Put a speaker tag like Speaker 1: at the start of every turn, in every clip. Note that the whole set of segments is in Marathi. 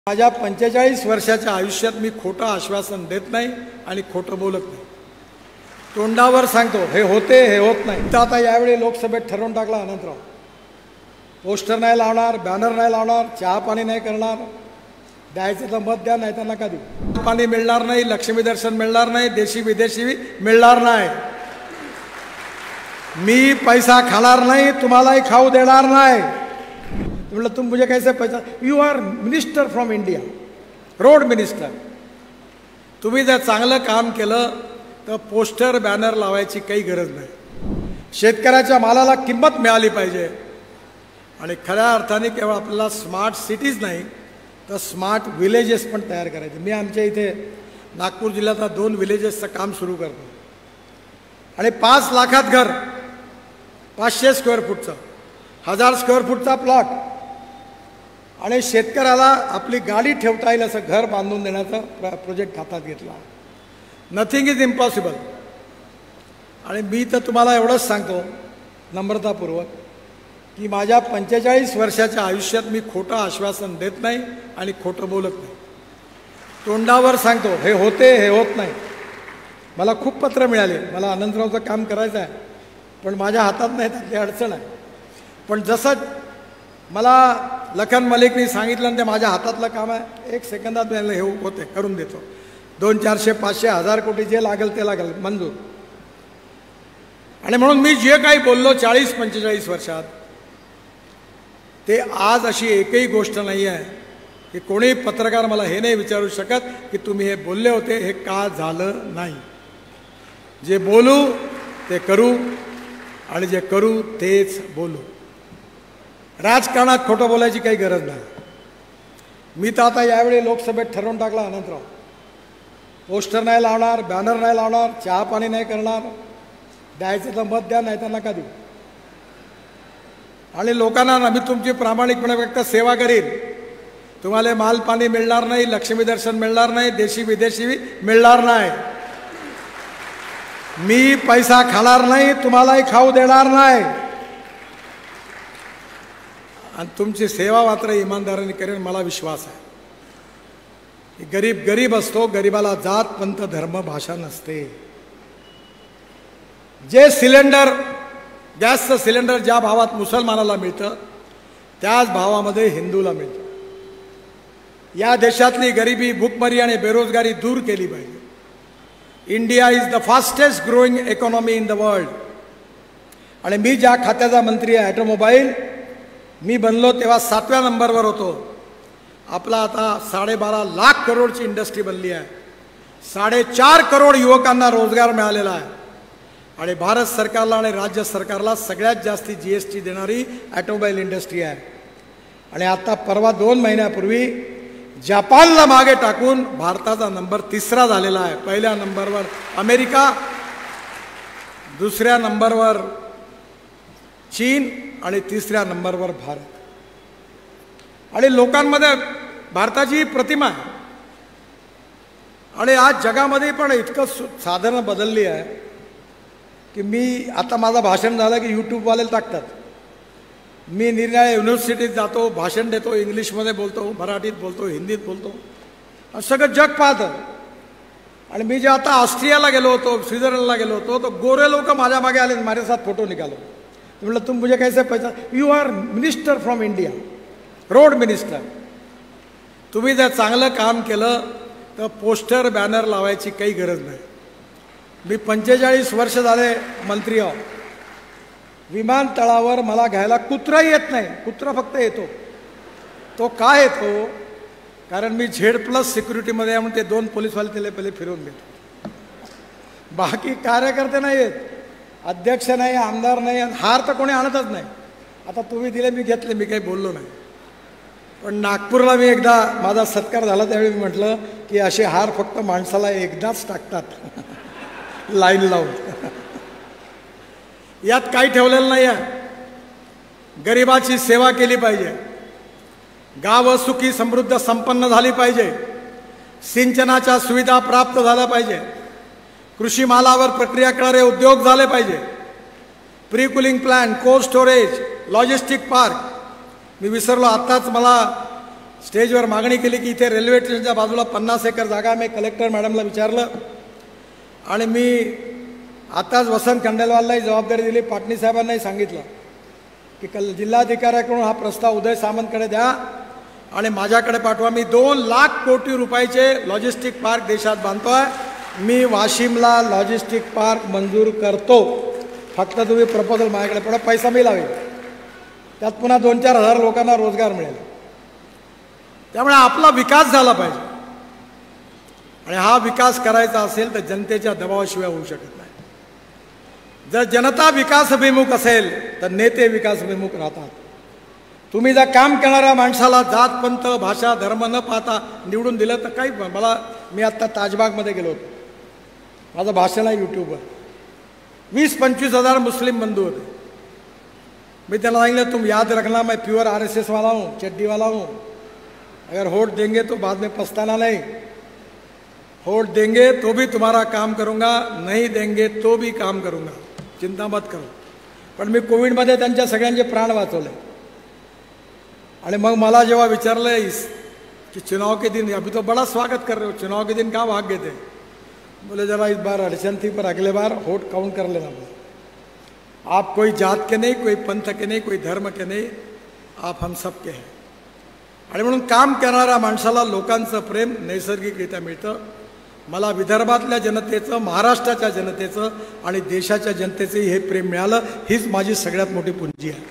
Speaker 1: माझ्या 45 वर्षाच्या आयुष्यात मी खोटं आश्वासन देत नाही आणि खोटं बोलत नाही। तोंडावर सांगतो हे होते हे होत नाही। तर आता यावेळी लोकसभेत ठरवून टाकला अनंतराव, पोस्टर नाही लावणार, बॅनर नाही लावणार, चहा पाणी नाही करणार, द्यायचं तर मत द्या नाही तर नका देऊ। पाणी मिळणार नाही, लक्ष्मी दर्शन मिळणार नाही, देशी विदेशी मिळणार नाही, मी पैसा खाणार नाही, तुम्हालाही खाऊ देणार नाही। मतलब तुम मुझे कैसे पैसा, you are minister from India, road minister, तुम्ही जर चांगलं काम केलं तर पोस्टर बॅनर लावायची काही गरज नाही। शेतकऱ्याच्या मालाला किंमत मिळाली पाहिजे आणि खऱ्या अर्थाने केवळ आपल्याला स्मार्ट सिटीज नाही तर स्मार्ट विलेजेस पण तयार करायचे। मी आमच्या इथे नागपूर जिल्ह्यात 2 विलेजेसचं काम सुरू करतो आणि 5 लाखात घर, 500 स्क्वेअर फूटचं, 1000 स्क्वेअर फूटचा प्लॉट आणि शेतकऱ्याला आपली गाडी ठेवता येईल असं घर बांधून देण्याचा प्रोजेक्ट हातात घेतला। Nothing is impossible. आणि मी तर तुम्हाला एवढंच सांगतो नम्रतापूर्वक की माझ्या 45 वर्षाच्या आयुष्यात मी खोटं आश्वासन देत नाही आणि खोटं बोलत नाही। तोंडावर सांगतो हे होते हे होत नाही। मला खूप पत्र मिळाले, मला अनंतरावचं काम करायचं आहे पण माझ्या हातात नाही, त्यातली अडचण आहे। पण जसं मला लखन मलिकनी सांगितलं ते माझ्या हातातलं काम आहे, 1 सेकंदात हे होते, करून देतो। 200, 400, 500, 1000 कोटी जे लागेल ते लागेल, मंजूर। आणि म्हणून मी जे काही बोललो 40-45 वर्षात ते आज अशी एकही गोष्ट नाही आहे की कोणी पत्रकार मला हे नाही विचारू शकत की तुम्ही हे बोलले होते, हे का झालं नाही। जे बोलू ते करू आणि जे करू तेच बोलू। राजकारणात खोटं बोलायची काही गरज नाही। मी तर आता यावेळी लोकसभेत ठरवून टाकला अनंतराव, पोस्टर नाही लावणार, बॅनर नाही लावणार, चहा पाणी नाही करणार, द्यायचं तर मत द्या नाही तर नका देऊ। आणि लोकांना मी तुमची प्रामाणिकपणे व्यक्त सेवा करीन। तुम्हाला माल पाणी मिळणार नाही, लक्ष्मी दर्शन मिळणार नाही, देशी विदेशी मिळणार नाही, मी पैसा खाणार नाही, तुम्हालाही खाऊ देणार नाही आणि तुमची सेवा मात्र इमानदारीने करेन, मला विश्वास आहे। गरीब गरीब असतो, गरीबाला जात पंथ धर्म भाषा नसते। जे सिलेंडर, गॅसचं सिलेंडर ज्या भावात मुसलमानाला मिळतं त्याच भावामध्ये हिंदूला मिळतं। या देशातली गरिबी, भूकमरी आणि बेरोजगारी दूर केली पाहिजे। India is the fastest growing economy in the world. आणि मी ज्या खात्याचा मंत्री आहे, ऑटोमोबाईल, मी बनलो तेव्हा 7व्या नंबरवर होतो। आपला आता 12.5 लाख करोडची इंडस्ट्री बनली आहे, 4.5 करोड युवकांना रोजगार मिळालेला आहे आणि भारत सरकारला आणि राज्य सरकारला सगळ्यात जास्ती GST देणारी ऑटोमोबाईल इंडस्ट्री आहे। आणि आता परवा 2 महिन्यापूर्वी जपानला मागे टाकून भारताचा नंबर 3रा झालेला आहे। पहिल्या नंबरवर अमेरिका, 2ऱ्या नंबरवर चीन आणि 3ऱ्या नंबरवर भारत। आणि लोकांमध्ये भारताची प्रतिमा आहे आणि आज जगामध्ये पण इतकं साधनं बदलली आहे की मी आता माझं भाषण झालं की यूट्यूबवाले टाकतात। मी निरनिराळ्या युनिव्हर्सिटीत जातो, भाषण देतो, इंग्लिशमध्ये बोलतो, मराठीत बोलतो, हिंदीत बोलतो, सगळं जग पाहतं। आणि मी जे आता ऑस्ट्रियाला गेलो होतो, स्वित्झर्लंडला गेलो होतो, तो गोरे लोक माझ्या मागे आले, माझ्या साथ फोटो निकालो। मतलब तुम मुझे कैसे पैसा, you are minister from India, road minister, तुम्ही जर चांगलं काम केलं तर पोस्टर बॅनर लावायची काही गरज नाही। मी 45 वर्ष झाले मंत्री आहो। विमानतळावर मला घ्यायला कुत्रा येत नाही, कुत्रा फक्त येतो। तो का येतो? कारण मी Z+ सिक्युरिटीमध्ये आहे म्हणून ते 2 पोलीसवाले त्याला पहिले फिरवून घेतो, बाकी कार्यकर्ते नाही येत, अध्यक्ष नाही, आमदार नाही, हार तर कोणी आणतच नाही। आता तुम्ही दिले, मी घेतले, मी काही बोललो नाही। पण नागपूरला मी एकदा माझा सत्कार झाला त्यावेळी मी म्हटलं की असे हार फक्त माणसाला एकदाच टाकतात लाईन लावून। यात काही ठेवलेलं नाही आहे। गरिबाची सेवा केली पाहिजे, गाव सुखी समृद्ध संपन्न झाली पाहिजे, सिंचनाच्या सुविधा प्राप्त झाल्या पाहिजे, कृषी मालावर प्रक्रिया करणारे उद्योग झाले पाहिजे, pre cooling plant, cold storage, logistic park. मी विसरलो, आत्ताच मला स्टेजवर मागणी केली की इथे रेल्वे स्टेशनच्या बाजूला 50 एकर जागा. मी कलेक्टर मॅडमला विचारलं आणि मी आताच वसंत खंडेलवाललाही जबाबदारी दिली, पाटणी साहेबांनाही सांगितलं की जिल्हाधिकाऱ्याकडून हा प्रस्ताव उदय सामंतकडे द्या आणि माझ्याकडे पाठवा. मी 2 लाख कोटी रुपयाचे लॉजिस्टिक पार्क देशात बांधतोय. मी वाशिमला लॉजिस्टिक पार्क मंजूर करतो. फक्त तुम्ही प्रपोजल माझ्याकडे पडा, पैसा मी लावेल, त्यात पुन्हा 2-4 हजार लोकांना रोजगार मिळेल. त्यामुळे आपला विकास झाला पाहिजे आणि हा विकास करायचा असेल तर जनतेच्या दबावाशिवाय होऊ शकत नाही. जर जनता विकासाभिमुख असेल तर नेते विकासाभिमुख राहतात. तुम्ही जर काम करणाऱ्या माणसाला जात पंथ भाषा धर्म न पाहता निवडून दिलं तर काही मी आत्ता ताजबागमध्ये गेलो होतो, माझं भाषण आहे यूट्यूबवर. 20-25 हजार मुस्लिम बंधू होते. मैं त्यांना सांगितलं तुम याद रखना मैं प्योर RSS वाला हूँ, चड्डी वाला हूँ. अगर वोट देंगे तो बाद में पछताना नहीं. वोट देंगे तो भी तुम्हारा काम करूँगा, नहीं देंगे तो भी काम करूँगा, चिंता मत करो. पण मी कोविडमध्ये त्यांच्या सगळ्यांचे प्राण वाचवले. आणि मग मला जेव्हा विचारलं कि चुनाव के दिन अभी तो बड़ा स्वागत कर रहे हो, चुनाव के दिन कहाँ भाग गए थे? बोले जरा इस बार अड़चन थी पर अगले बार वोट काउंट कर लेना. बोले आप कोई जात के नहीं, कोई पंथ के नहीं, कोई धर्म के नहीं, आप हम सब के हैं. आणि म्हणून काम करणाऱ्या माणसाला लोकांचं प्रेम नैसर्गिकरित्या मिळतं. मला विदर्भातल्या जनतेचं, महाराष्ट्राच्या जनतेचं आणि देशाच्या जनतेचंही हे प्रेम मिळालं. हीच माझी सगळ्यात मोठी पुंजी आहे.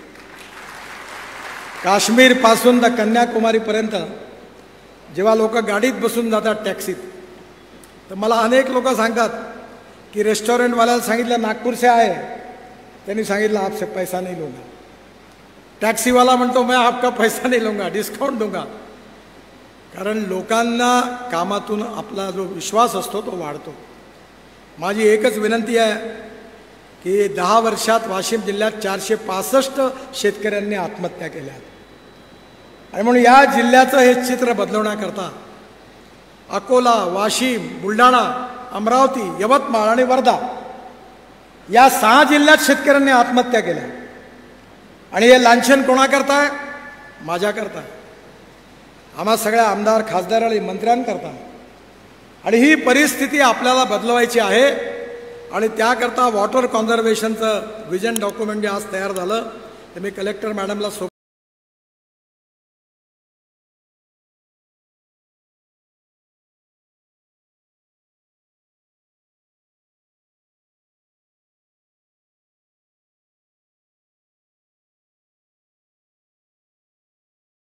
Speaker 1: काश्मीरपासून तर कन्याकुमारीपर्यंत जेव्हा लोक गाडीत बसून जातात टॅक्सीत, तर मला अनेक लोक सांगतात की रेस्टॉरंटवाल्याला सांगितलं नागपूर से आहे, त्यांनी सांगितलं आपसे पैसा नहीं लूँगा. टॅक्सीवाला म्हणतो मैं आपका पैसा नहीं लूँगा, डिस्काउंट दूंगा. कारण लोकांना कामातून आपला जो विश्वास असतो तो वाढतो. माझी एकच विनंती आहे की 10 वर्षात वाशिम जिल्ह्यात 465 शेतकऱ्यांनी आत्महत्या केल्या. आणि म्हणून या जिल्ह्याचं हे चित्र बदलवण्याकरता अकोला, वाशिम, बुलढाणा, अमरावती, यवतमाळ आणि वर्धा या 6 जिल्ह्यात शेतकऱ्यांनी आत्महत्या केल्या. आणि हे लांछन कोणाकरता? माझ्याकरता, आम्हा सगळ्या आमदार खासदार आणि मंत्र्यांकरता. आणि ही परिस्थिती आपल्याला बदलवायची आहे. आणि त्याकरता वॉटर कॉन्झर्वेशनचं विजन डॉक्युमेंट जे आज तयार झालं ते मी कलेक्टर मॅडमला